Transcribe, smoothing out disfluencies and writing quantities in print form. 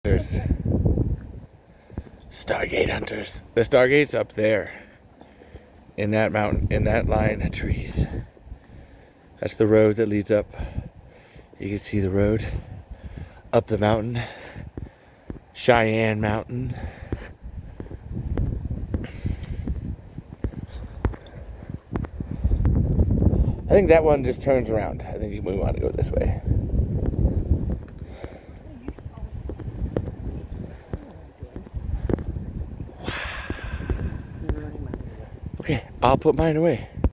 There's Stargate hunters. The Stargate's up there. In that mountain, in that line of trees. That's the road that leads up. You can see the road up the mountain. Cheyenne Mountain. I think that one just turns around. I think we want to go this way. Okay, I'll put mine away.